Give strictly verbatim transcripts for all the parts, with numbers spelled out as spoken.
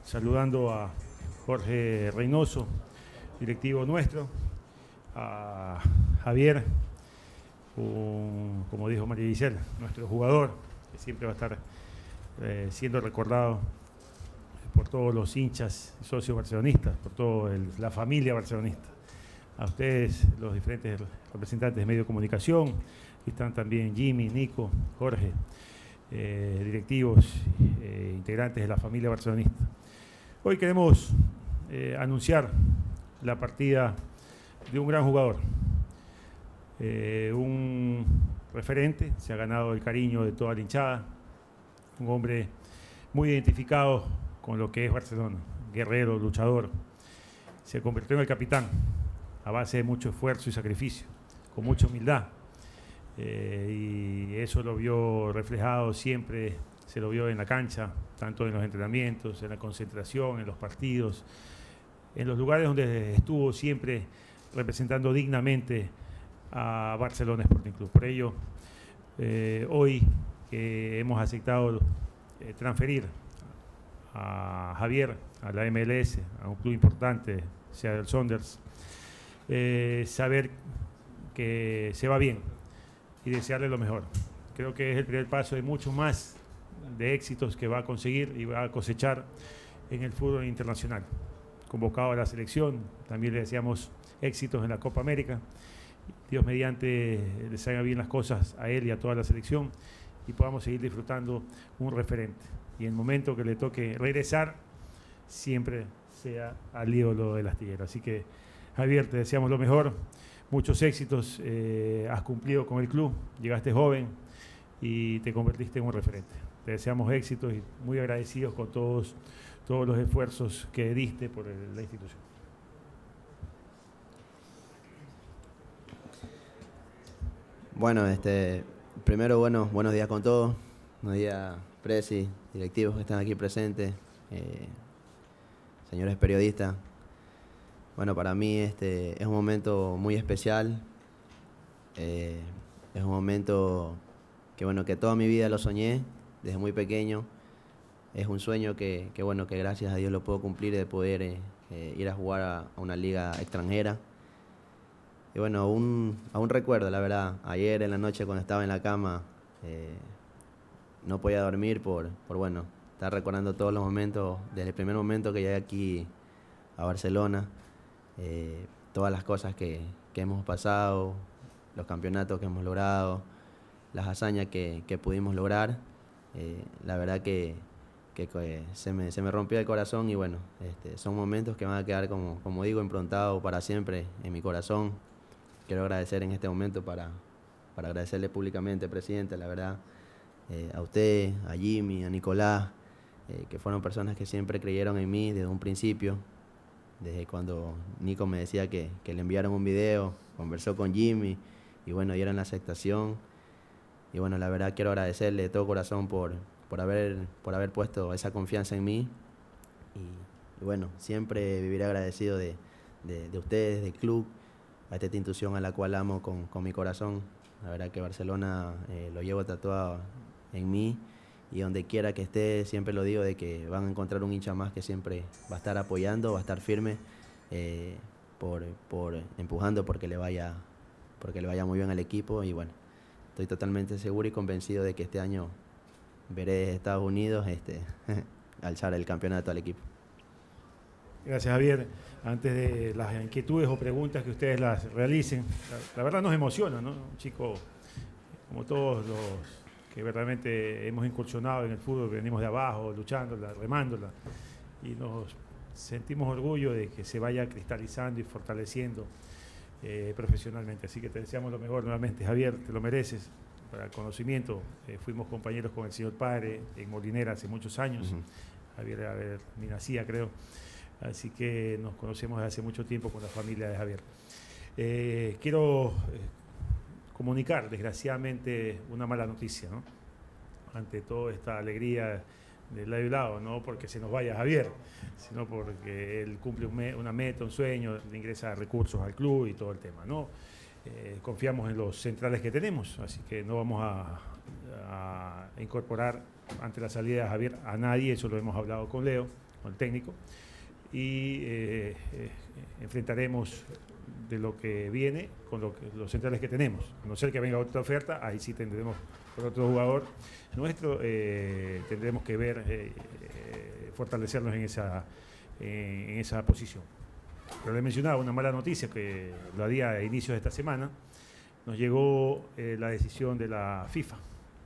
saludando a Jorge Reynoso, directivo nuestro, a Javier, un, como dijo María Giselle, nuestro jugador, que siempre va a estar eh, siendo recordado por todos los hinchas y socios barcelonistas, por toda la familia barcelonista. A ustedes, los diferentes representantes de medios de comunicación, están también Jimmy, Nico, Jorge, eh, directivos, eh, integrantes de la familia barcelonista. Hoy queremos eh, anunciar la partida de un gran jugador, eh, un referente, se ha ganado el cariño de toda la hinchada, un hombre muy identificado con lo que es Barcelona, guerrero, luchador, se convirtió en el capitán a base de mucho esfuerzo y sacrificio, con mucha humildad, eh, y eso lo vio reflejado siempre, se lo vio en la cancha, tanto en los entrenamientos, en la concentración, en los partidos, en los lugares donde estuvo siempre representando dignamente a Barcelona Sporting Club. Por ello, eh, hoy que hemos aceptado eh, transferir a Javier a la M L S, a un club importante, Seattle Sounders, eh, saber que se va bien y desearle lo mejor. Creo que es el primer paso de muchos más de éxitos que va a conseguir y va a cosechar en el fútbol internacional. Convocado a la selección, también le deseamos éxitos en la Copa América. Dios mediante les haga bien las cosas a él y a toda la selección y podamos seguir disfrutando un referente. Y en el momento que le toque regresar, siempre sea al ídolo del astillero. Así que, Javier, te deseamos lo mejor, muchos éxitos, eh, has cumplido con el club, llegaste joven y te convertiste en un referente. Te deseamos éxitos y muy agradecidos con todos, todos los esfuerzos que diste por el, la institución. Bueno, este, primero, bueno, buenos días con todos. Buenos días, presi, directivos que están aquí presentes, eh, señores periodistas. Bueno, para mí este es un momento muy especial. Eh, es un momento que, bueno, que toda mi vida lo soñé desde muy pequeño. Es un sueño que, que bueno, que gracias a Dios lo puedo cumplir, de poder eh, eh, ir a jugar a, a una liga extranjera. Y bueno, aún, aún recuerdo, la verdad, ayer en la noche cuando estaba en la cama, eh, no podía dormir por, por, bueno, estar recordando todos los momentos, desde el primer momento que llegué aquí a Barcelona, eh, todas las cosas que, que hemos pasado, los campeonatos que hemos logrado, las hazañas que, que pudimos lograr. Eh, la verdad que, que, que se, me, se me rompió el corazón y bueno, este, son momentos que van a quedar, como, como digo, improntados para siempre en mi corazón. Quiero agradecer en este momento para, para agradecerle públicamente, presidente, la verdad, eh, a usted, a Jimmy, a Nicolás, eh, que fueron personas que siempre creyeron en mí desde un principio, desde cuando Nico me decía que, que le enviaron un video, conversó con Jimmy y bueno, dieron la aceptación. Y bueno, la verdad quiero agradecerle de todo corazón por, por, haber, por haber puesto esa confianza en mí. Y, y bueno, siempre viviré agradecido de, de, de ustedes, del club, a esta institución a la cual amo con, con mi corazón. La verdad que Barcelona eh, lo llevo tatuado en mí y donde quiera que esté, siempre lo digo, de que van a encontrar un hincha más que siempre va a estar apoyando, va a estar firme, eh, por, por empujando porque le, vaya, porque le vaya muy bien al equipo. Y bueno, estoy totalmente seguro y convencido de que este año veré desde Estados Unidos este, alzar el campeonato al equipo. Gracias, Javier. Antes de las inquietudes o preguntas que ustedes las realicen, la, la verdad nos emociona, ¿no? Un chico como todos los que verdaderamente hemos incursionado en el fútbol, que venimos de abajo, luchándola, remándola, y nos sentimos orgullo de que se vaya cristalizando y fortaleciendo eh, profesionalmente. Así que te deseamos lo mejor nuevamente, Javier, te lo mereces. Para el conocimiento, eh, fuimos compañeros con el señor padre en Molinera hace muchos años. Uh-huh. Javier, a ver, ni nacía, creo. Así que nos conocemos desde hace mucho tiempo con la familia de Javier. Eh, quiero eh, comunicar, desgraciadamente, una mala noticia, ¿no? Ante toda esta alegría de lado y lado, no porque se nos vaya Javier, sino porque él cumple un me, una meta, un sueño, de ingresar recursos al club y todo el tema, ¿no? Eh, confiamos en los centrales que tenemos, así que no vamos a, a incorporar ante la salida de Javier a nadie, eso lo hemos hablado con Leo, con el técnico, y eh, eh, enfrentaremos de lo que viene con lo que, los centrales que tenemos. A no ser que venga otra oferta, ahí sí tendremos por otro jugador nuestro, eh, tendremos que ver, eh, eh, fortalecernos en esa, eh, en esa posición. Pero le mencionaba una mala noticia que lo di a inicios de esta semana. Nos llegó eh, la decisión de la FIFA,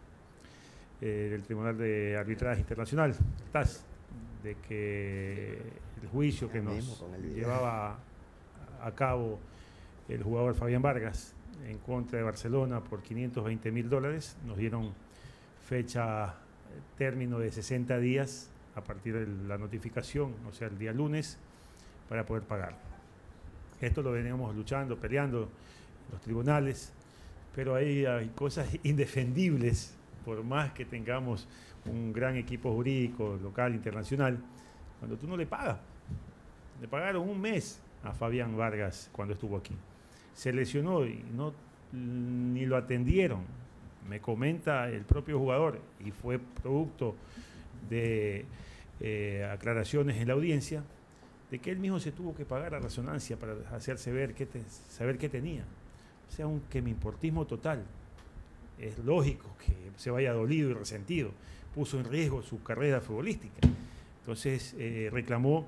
eh, del Tribunal de Arbitraje Internacional, T A S, de que el juicio que nos llevaba a cabo el jugador Fabián Vargas en contra de Barcelona por quinientos veinte mil dólares, nos dieron fecha, término de sesenta días a partir de la notificación, o sea, el día lunes, para poder pagar. Esto lo veníamos luchando, peleando en los tribunales, pero ahí hay cosas indefendibles, por más que tengamos un gran equipo jurídico, local, internacional, cuando tú no le pagas. Le pagaron un mes a Fabián Vargas cuando estuvo aquí. Se lesionó y no, ni lo atendieron, me comenta el propio jugador, y fue producto de eh, aclaraciones en la audiencia, de que él mismo se tuvo que pagar a resonancia para hacerse ver qué te, saber qué tenía. O sea, un quemimportismo total. Es lógico que se vaya dolido y resentido. Puso en riesgo su carrera futbolística. Entonces eh, reclamó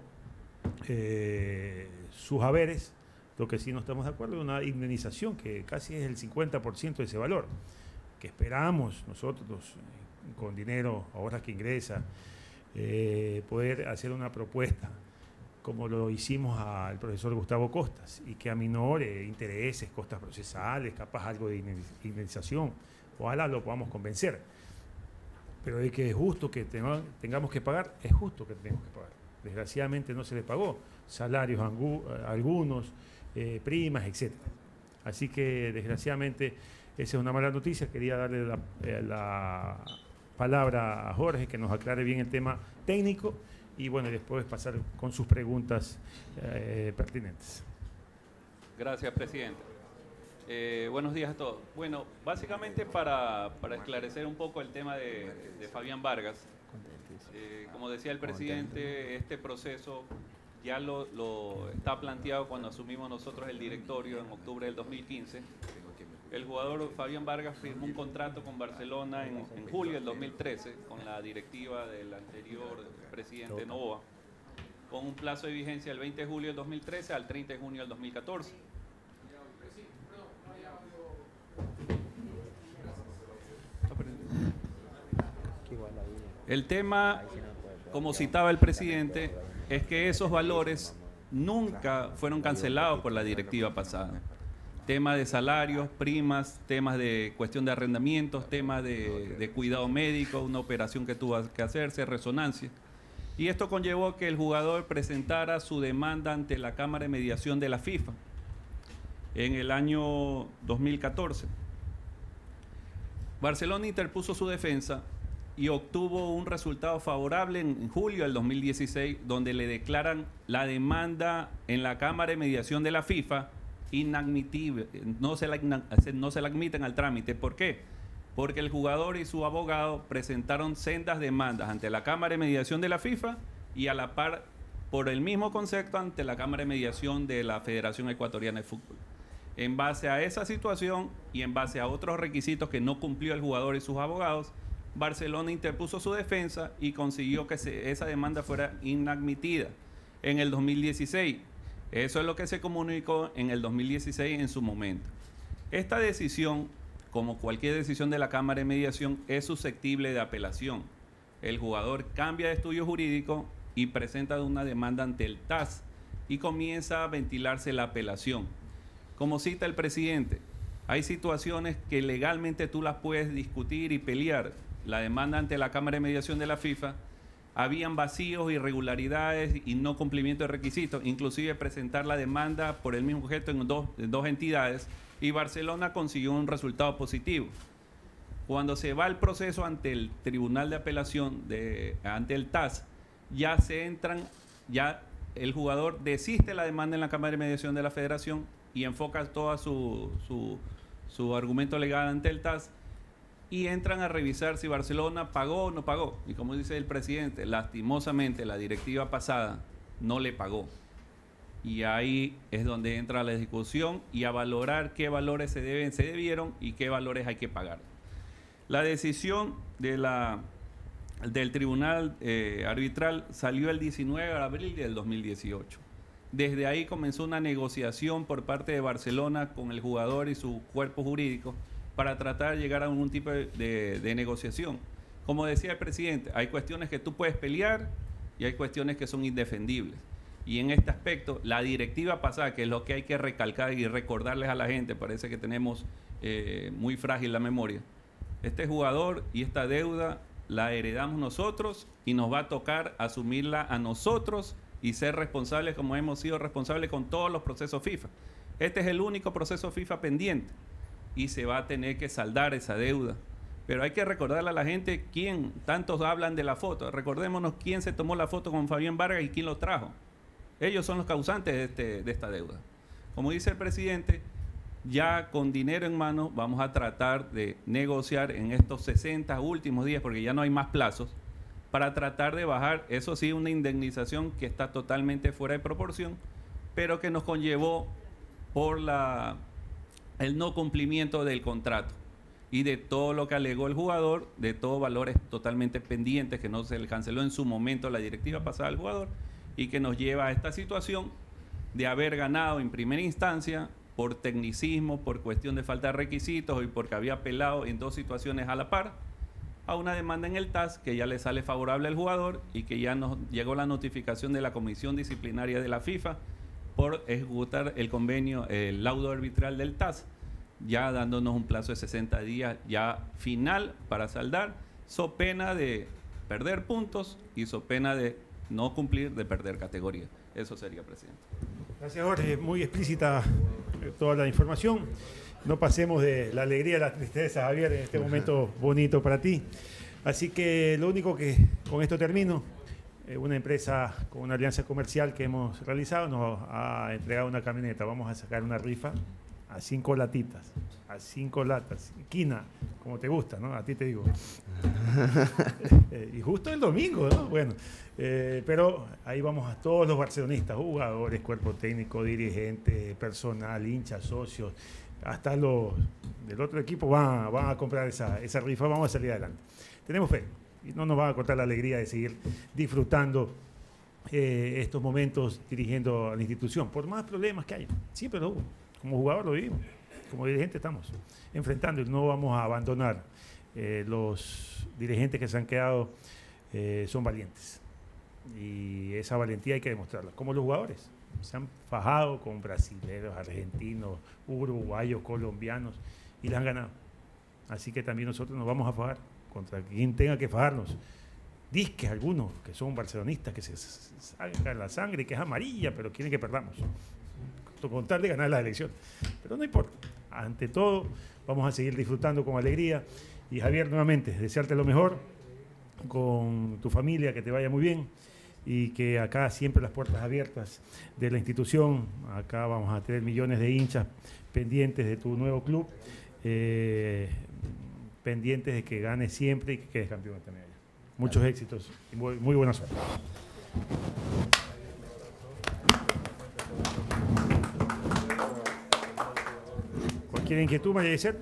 eh, sus haberes. Lo que sí no estamos de acuerdo es una indemnización que casi es el cincuenta por ciento de ese valor, que esperamos nosotros eh, con dinero ahora que ingresa, eh, poder hacer una propuesta como lo hicimos al profesor Gustavo Costas, y que aminore intereses, costas procesales, capaz algo de indemnización. Ojalá lo podamos convencer. Pero de que es justo que tengamos que pagar, es justo que tenemos que pagar. Desgraciadamente no se le pagó salarios a algunos, eh, primas, etcétera. Así que desgraciadamente esa es una mala noticia. Quería darle la, eh, la palabra a Jorge, que nos aclare bien el tema técnico, y bueno, después pasar con sus preguntas eh, pertinentes. Gracias, presidente. Eh, buenos días a todos. Bueno, básicamente para, para esclarecer un poco el tema de, de Fabián Vargas, eh, como decía el presidente, este proceso ya lo, lo está planteado cuando asumimos nosotros el directorio en octubre del dos mil quince. El jugador Fabián Vargas firmó un contrato con Barcelona en, en julio del dos mil trece con la directiva del anterior presidente Novoa, con un plazo de vigencia del veinte de julio del dos mil trece al treinta de junio del dos mil catorce. El tema, como citaba el presidente, es que esos valores nunca fueron cancelados por la directiva pasada. Temas de salarios, primas, temas de cuestión de arrendamientos, temas de, de cuidado médico, una operación que tuvo que hacerse, resonancia. Y esto conllevó que el jugador presentara su demanda ante la Cámara de Mediación de la FIFA en el año dos mil catorce. Barcelona interpuso su defensa y obtuvo un resultado favorable en julio del dos mil dieciséis, donde le declaran la demanda en la Cámara de Mediación de la FIFA inadmitible, no se la, no se la admiten al trámite. ¿Por qué? Porque el jugador y su abogado presentaron sendas demandas ante la Cámara de Mediación de la FIFA y a la par, por el mismo concepto, ante la Cámara de Mediación de la Federación Ecuatoriana de Fútbol. En base a esa situación y en base a otros requisitos que no cumplió el jugador y sus abogados, Barcelona interpuso su defensa y consiguió que se, esa demanda fuera inadmitida en el dos mil dieciséis. Eso es lo que se comunicó en el dos mil dieciséis en su momento. Esta decisión, como cualquier decisión de la Cámara de Mediación, es susceptible de apelación. El jugador cambia de estudio jurídico y presenta una demanda ante el T A S y comienza a ventilarse la apelación. Como cita el presidente, hay situaciones que legalmente tú las puedes discutir y pelear. La demanda ante la Cámara de Mediación de la FIFA, habían vacíos, irregularidades y no cumplimiento de requisitos, inclusive presentar la demanda por el mismo objeto en dos, en dos entidades, y Barcelona consiguió un resultado positivo. Cuando se va el proceso ante el Tribunal de Apelación, de, ante el T A S, ya se entran, ya el jugador desiste la demanda en la Cámara de Mediación de la Federación y enfoca todo su, su, su argumento legal ante el T A S, y entran a revisar si Barcelona pagó o no pagó. Y como dice el presidente, lastimosamente la directiva pasada no le pagó. Y ahí es donde entra la discusión y a valorar qué valores se deben, se debieron y qué valores hay que pagar. La decisión de la, del tribunal eh, arbitral salió el diecinueve de abril del dos mil dieciocho. Desde ahí comenzó una negociación por parte de Barcelona con el jugador y su cuerpo jurídico para tratar de llegar a algún tipo de, de, de negociación. Como decía el presidente, hay cuestiones que tú puedes pelear y hay cuestiones que son indefendibles. Y en este aspecto, la directiva pasada, que es lo que hay que recalcar y recordarles a la gente, parece que tenemos eh, muy frágil la memoria. Este jugador y esta deuda la heredamos nosotros y nos va a tocar asumirla a nosotros y ser responsables como hemos sido responsables con todos los procesos FIFA. Este es el único proceso FIFA pendiente y se va a tener que saldar esa deuda. Pero hay que recordarle a la gente quién, tantos hablan de la foto, recordémonos quién se tomó la foto con Fabián Vargas y quién lo trajo. Ellos son los causantes de, este, de esta deuda. Como dice el presidente, ya con dinero en mano vamos a tratar de negociar en estos sesenta últimos días, porque ya no hay más plazos, para tratar de bajar, eso sí, una indemnización que está totalmente fuera de proporción, pero que nos conllevó por la, el no cumplimiento del contrato y de todo lo que alegó el jugador, de todos valores totalmente pendientes que no se le canceló en su momento la directiva pasada al jugador y que nos lleva a esta situación de haber ganado en primera instancia por tecnicismo, por cuestión de falta de requisitos y porque había apelado en dos situaciones a la par, a una demanda en el T A S que ya le sale favorable al jugador y que ya nos llegó la notificación de la Comisión Disciplinaria de la FIFA por ejecutar el convenio, el laudo arbitral del T A S, ya dándonos un plazo de sesenta días ya final para saldar, so pena de perder puntos y so pena de no cumplir, de perder categoría. Eso sería, presidente. Gracias, Jorge. Muy explícita toda la información. No pasemos de la alegría a la tristeza, Javier, en este momento bonito para ti. Así que lo único que con esto termino, eh, una empresa con una alianza comercial que hemos realizado nos ha entregado una camioneta. Vamos a sacar una rifa a cinco latitas, a cinco latas, quina, como te gusta, ¿no? A ti te digo. eh, y justo el domingo, ¿no? Bueno, eh, pero ahí vamos a todos los barcelonistas, jugadores, cuerpo técnico, dirigentes, personal, hinchas, socios, hasta los del otro equipo van, van a comprar esa, esa rifa, vamos a salir adelante. Tenemos fe y no nos va a cortar la alegría de seguir disfrutando eh, estos momentos dirigiendo a la institución, por más problemas que haya, siempre lo hubo. Como jugador lo vivimos, como dirigente estamos enfrentando y no vamos a abandonar. Eh, los dirigentes que se han quedado eh, son valientes y esa valentía hay que demostrarla, como los jugadores. Se han fajado con brasileños, argentinos, uruguayos, colombianos y la han ganado. Así que también nosotros nos vamos a fajar contra quien tenga que fajarnos. Disques algunos que son barcelonistas, que se sacan la sangre, que es amarilla, pero quieren que perdamos. Con tal de ganar la elección. Pero no importa. Ante todo, vamos a seguir disfrutando con alegría. Y Javier, nuevamente, desearte lo mejor con tu familia, que te vaya muy bien. Y que acá siempre las puertas abiertas de la institución. Acá vamos a tener millones de hinchas pendientes de tu nuevo club, eh, pendientes de que ganes siempre y que quedes campeón también. Muchos éxitos y muy, muy buena suerte. ¿Cualquier inquietud, María Isel?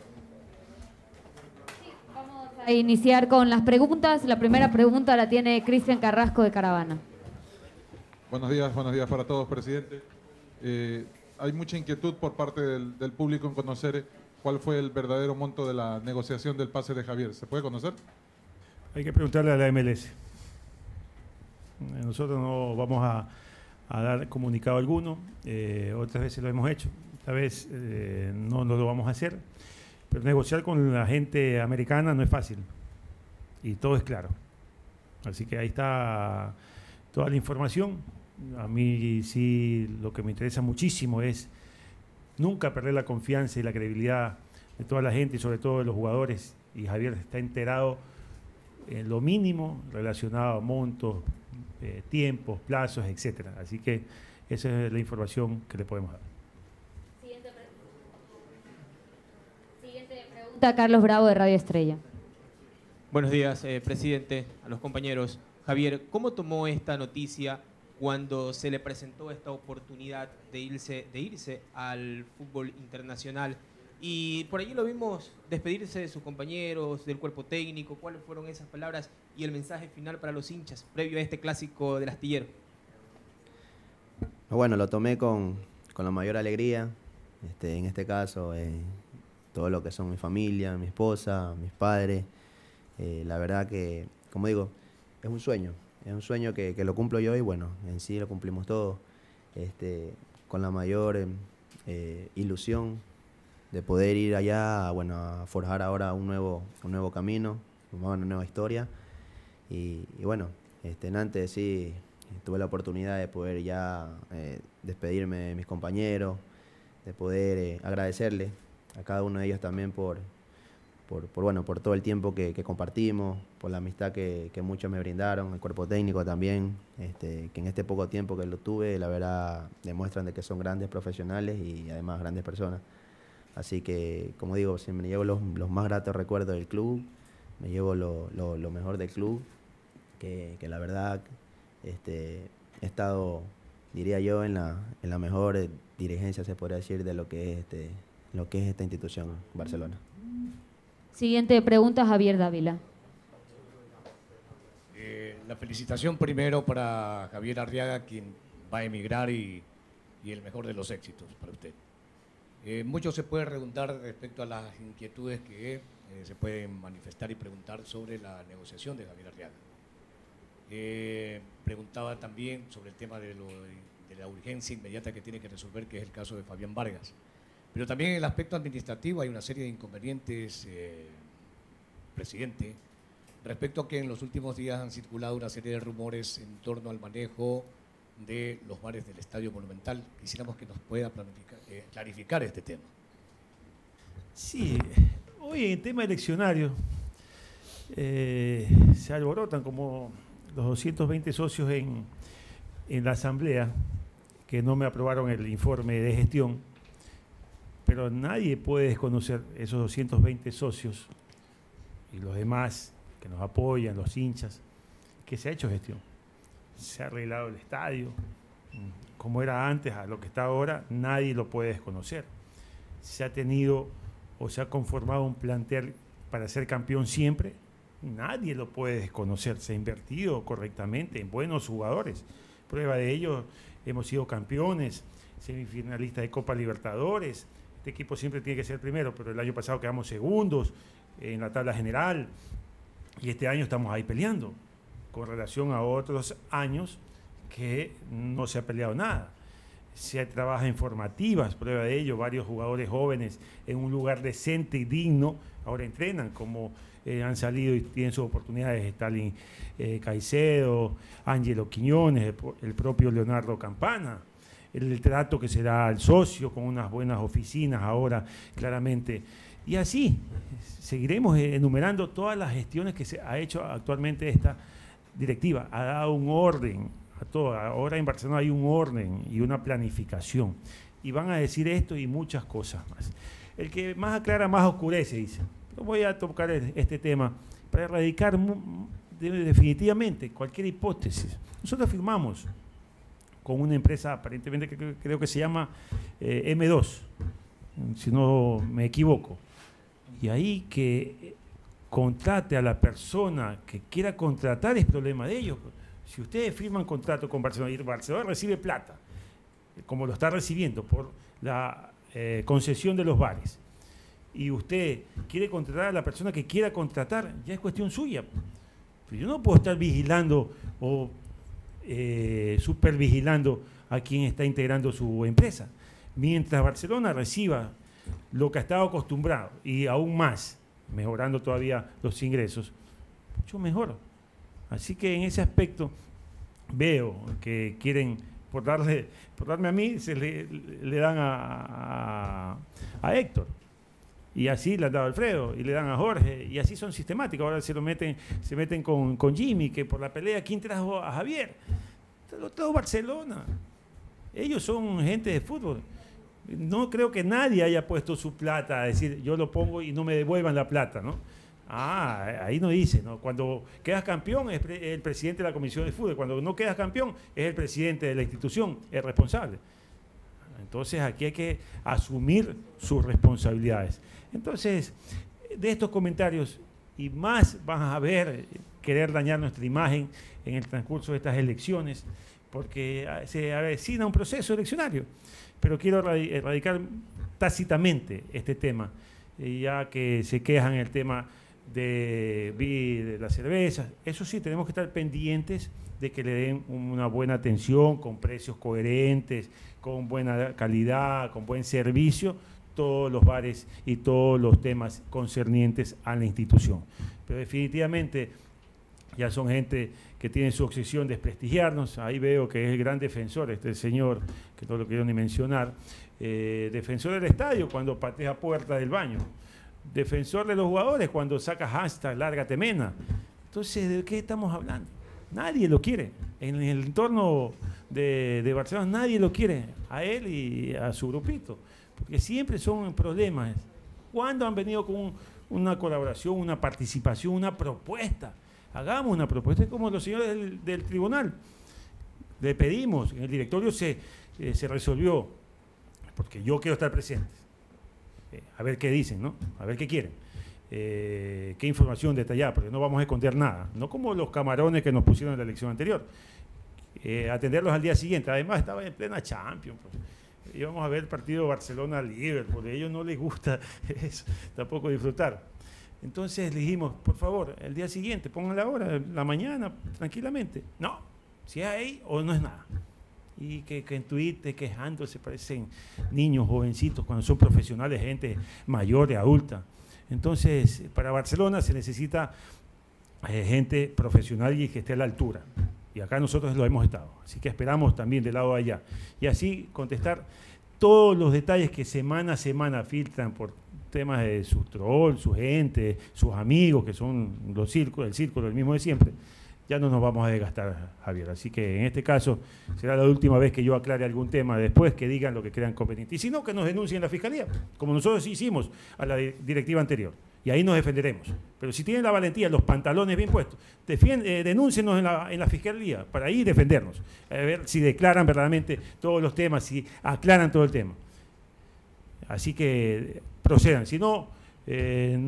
A iniciar con las preguntas. La primera pregunta la tiene Cristian Carrasco de Caravana. Buenos días, buenos días para todos, presidente. Eh, hay mucha inquietud por parte del, del público en conocer cuál fue el verdadero monto de la negociación del pase de Javier. ¿Se puede conocer? Hay que preguntarle a la M L S. Nosotros no vamos a, a dar comunicado alguno. Eh, otras veces lo hemos hecho. Esta vez eh, no, no lo vamos a hacer. Pero negociar con la gente americana no es fácil y todo es claro. Así que ahí está toda la información. A mí sí lo que me interesa muchísimo es nunca perder la confianza y la credibilidad de toda la gente y sobre todo de los jugadores. Y Javier está enterado en lo mínimo relacionado a montos, eh, tiempos, plazos, etcétera. Así que esa es la información que le podemos dar. Está Carlos Bravo de Radio Estrella. Buenos días, eh, presidente, a los compañeros. Javier, ¿cómo tomó esta noticia cuando se le presentó esta oportunidad de irse, de irse al fútbol internacional? Y por allí lo vimos despedirse de sus compañeros, del cuerpo técnico. ¿Cuáles fueron esas palabras y el mensaje final para los hinchas previo a este clásico del astillero? Bueno, lo tomé con, con la mayor alegría. Este, en este caso, eh, todo lo que son mi familia, mi esposa, mis padres. Eh, la verdad que, como digo, es un sueño. Es un sueño que, que lo cumplo yo y bueno, en sí lo cumplimos todos. Este, con la mayor eh, ilusión de poder ir allá, bueno, a forjar ahora un nuevo, un nuevo camino, una nueva historia. Y, y bueno, este, antes sí tuve la oportunidad de poder ya eh, despedirme de mis compañeros, de poder eh, agradecerle a cada uno de ellos también por, por, por, bueno, por todo el tiempo que, que compartimos, por la amistad que, que muchos me brindaron, el cuerpo técnico también, este, que en este poco tiempo que lo tuve, la verdad, demuestran de que son grandes profesionales y además grandes personas. Así que, como digo, siempre me llevo los, los más gratos recuerdos del club, me llevo lo, lo, lo mejor del club, que, que la verdad este, he estado, diría yo, en la, en la mejor dirigencia, se podría decir, de lo que es, este, lo que es esta institución, Barcelona. Siguiente pregunta, Javier Dávila. Eh, la felicitación primero para Javier Arriaga, quien va a emigrar y, y el mejor de los éxitos para usted. Eh, mucho se puede preguntar respecto a las inquietudes que eh, se pueden manifestar y preguntar sobre la negociación de Javier Arriaga. Eh, preguntaba también sobre el tema de, lo, de la urgencia inmediata que tiene que resolver, que es el caso de Fabián Vargas. Pero también en el aspecto administrativo hay una serie de inconvenientes, eh, presidente, respecto a que en los últimos días han circulado una serie de rumores en torno al manejo de los bares del Estadio Monumental. Quisiéramos que nos pueda planificar, eh, clarificar este tema. Sí, hoy en el tema eleccionario eh, se alborotan como los doscientos veinte socios en, en la asamblea que no me aprobaron el informe de gestión, pero nadie puede desconocer esos doscientos veinte socios y los demás que nos apoyan, los hinchas, que se ha hecho gestión. Se ha arreglado el estadio, como era antes a lo que está ahora, nadie lo puede desconocer. Se ha tenido o se ha conformado un plantel para ser campeón siempre, nadie lo puede desconocer. Se ha invertido correctamente en buenos jugadores. Prueba de ello, hemos sido campeones, semifinalistas de Copa Libertadores. Este equipo siempre tiene que ser primero, pero el año pasado quedamos segundos en la tabla general y este año estamos ahí peleando, con relación a otros años que no se ha peleado nada. Se trabaja en formativas, prueba de ello, varios jugadores jóvenes en un lugar decente y digno, ahora entrenan, como eh, han salido y tienen sus oportunidades, Stalin eh, Caicedo, Ángelo Quiñones, el, el propio Leonardo Campana, el, el trato que se da al socio con unas buenas oficinas ahora, claramente. Y así, seguiremos enumerando todas las gestiones que se ha hecho actualmente esta directiva, ha dado un orden a todo. Ahora en Barcelona hay un orden y una planificación. Y van a decir esto y muchas cosas más. El que más aclara, más oscurece, dice. Pero voy a tocar este tema para erradicar definitivamente cualquier hipótesis. Nosotros firmamos con una empresa, aparentemente que creo que se llama eh, eme dos, si no me equivoco. Y ahí que contrate a la persona que quiera contratar es problema de ellos. Si ustedes firman contrato con Barcelona y Barcelona recibe plata, como lo está recibiendo por la eh, concesión de los bares, y usted quiere contratar a la persona que quiera contratar, ya es cuestión suya. Pero yo no puedo estar vigilando o eh, supervigilando a quien está integrando su empresa. Mientras Barcelona reciba lo que ha estado acostumbrado y aún más, mejorando todavía los ingresos, mucho mejor. Así que en ese aspecto veo que quieren, por darle, por darme a mí, se le, le dan a, a, a Héctor. Y así le han dado a Alfredo, y le dan a Jorge, y así son sistemáticos. Ahora se lo meten, se meten con, con Jimmy, que por la pelea, ¿quién trajo a Javier? Lo trajo Barcelona. Ellos son gente de fútbol. No creo que nadie haya puesto su plata a decir, yo lo pongo y no me devuelvan la plata, ¿no? Ah, ahí no dice, ¿no? Cuando quedas campeón es pre el presidente de la Comisión de Fútbol, cuando no quedas campeón es el presidente de la institución, el responsable. Entonces aquí hay que asumir sus responsabilidades. Entonces, de estos comentarios y más van a ver querer dañar nuestra imagen en el transcurso de estas elecciones, porque se avecina un proceso eleccionario. Pero quiero erradicar tácitamente este tema, ya que se quejan el tema de, de la cerveza. Eso sí, tenemos que estar pendientes de que le den una buena atención, con precios coherentes, con buena calidad, con buen servicio, todos los bares y todos los temas concernientes a la institución. Pero definitivamente ya son gente que tiene su obsesión de desprestigiarnos. Ahí veo que es el gran defensor, este señor, que no lo quiero ni mencionar, eh, defensor del estadio cuando patea puerta del baño, defensor de los jugadores cuando saca hashtag lárgate Mena. Entonces, ¿de qué estamos hablando? Nadie lo quiere. En el entorno de, de Barcelona nadie lo quiere, a él y a su grupito, porque siempre son problemas. ¿Cuándo han venido con un, una colaboración, una participación, una propuesta? Hagamos una propuesta, es como los señores del, del tribunal. Le pedimos, en el directorio se, eh, se resolvió, porque yo quiero estar presente, eh, a ver qué dicen, ¿no? A ver qué quieren, eh, qué información detallada, porque no vamos a esconder nada, no como los camarones que nos pusieron en la elección anterior, eh, atenderlos al día siguiente. Además estaba en plena Champions, pues. Íbamos a ver el partido Barcelona-Liverpool, a ellos no les gusta eso, tampoco disfrutar. Entonces le dijimos, por favor, el día siguiente, pongan la hora, la mañana, tranquilamente. No, si es ahí o no es nada. Y que, que en Twitter quejándose parecen niños, jovencitos, cuando son profesionales, gente mayor y adulta. Entonces, para Barcelona se necesita eh, gente profesional y que esté a la altura. Y acá nosotros lo hemos estado. Así que esperamos también del lado de allá. Y así contestar todos los detalles que semana a semana filtran por temas de sus trolls, su gente, sus amigos, que son los círculos, el círculo, el mismo de siempre. Ya no nos vamos a desgastar, Javier. Así que en este caso será la última vez que yo aclare algún tema, después que digan lo que crean conveniente. Y si no, que nos denuncien la Fiscalía, como nosotros hicimos a la directiva anterior. Y ahí nos defenderemos. Pero si tienen la valentía, los pantalones bien puestos, eh, denúncienos en la, en la Fiscalía para ahí defendernos. A ver si declaran verdaderamente todos los temas, si aclaran todo el tema. Así que procedan. Si no, eh,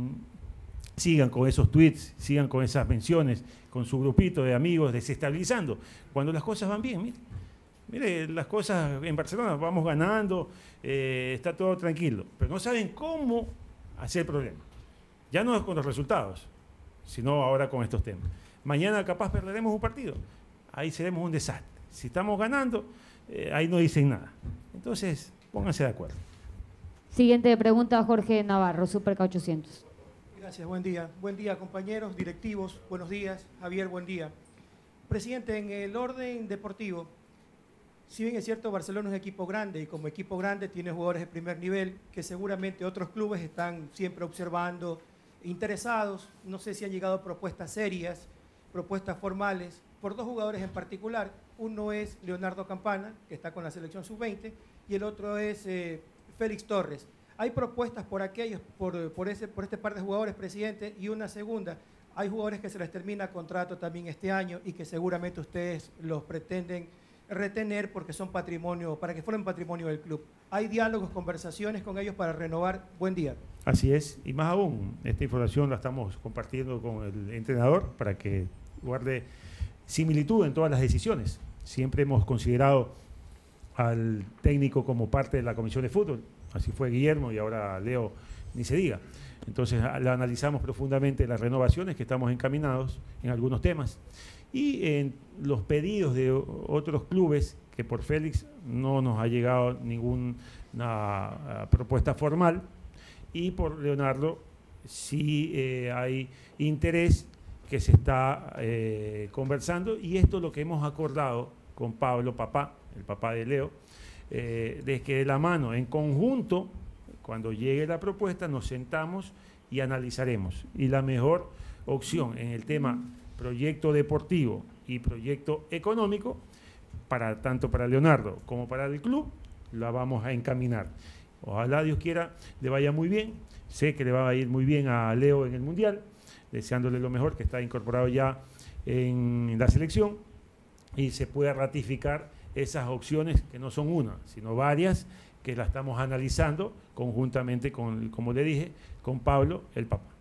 sigan con esos tweets, sigan con esas menciones, con su grupito de amigos, desestabilizando. Cuando las cosas van bien, mire, mire las cosas en Barcelona, vamos ganando, eh, está todo tranquilo, pero no saben cómo hacer el problema. Ya no es con los resultados, sino ahora con estos temas. Mañana capaz perderemos un partido, ahí seremos un desastre. Si estamos ganando, eh, ahí no dicen nada. Entonces, pónganse de acuerdo. Siguiente pregunta, Jorge Navarro, Superca ochocientos. Gracias, buen día. Buen día, compañeros, directivos, buenos días. Javier, buen día. Presidente, en el orden deportivo, si bien es cierto, Barcelona es un equipo grande y como equipo grande tiene jugadores de primer nivel que seguramente otros clubes están siempre observando, interesados. No sé si han llegado propuestas serias, propuestas formales, por dos jugadores en particular. Uno es Leonardo Campana, que está con la selección sub veinte, y el otro es eh, Félix Torres. Hay propuestas por aquellos, por, por, ese, por este par de jugadores, presidente, y una segunda. Hay jugadores que se les termina contrato también este año y que seguramente ustedes los pretenden retener porque son patrimonio, para que fueran patrimonio del club. ¿Hay diálogos, conversaciones con ellos para renovar? Buen día. Así es, y más aún, esta información la estamos compartiendo con el entrenador para que guarde similitud en todas las decisiones. Siempre hemos considerado al técnico como parte de la comisión de fútbol. Así fue Guillermo y ahora Leo, ni se diga. Entonces, la analizamos profundamente las renovaciones que estamos encaminados en algunos temas y en los pedidos de otros clubes que por Félix no nos ha llegado ninguna uh, propuesta formal y por Leonardo sí eh, hay interés que se está eh, conversando y esto es lo que hemos acordado con Pablo, papá, el papá de Leo, eh, de que de la mano, en conjunto, cuando llegue la propuesta, nos sentamos y analizaremos. Y la mejor opción en el tema proyecto deportivo y proyecto económico, para tanto para Leonardo como para el club, la vamos a encaminar. Ojalá Dios quiera le vaya muy bien. Sé que le va a ir muy bien a Leo en el Mundial, deseándole lo mejor, que está incorporado ya en la selección y se pueda ratificar esas opciones que no son una, sino varias, que la estamos analizando conjuntamente con, como le dije, con Pablo, el papá.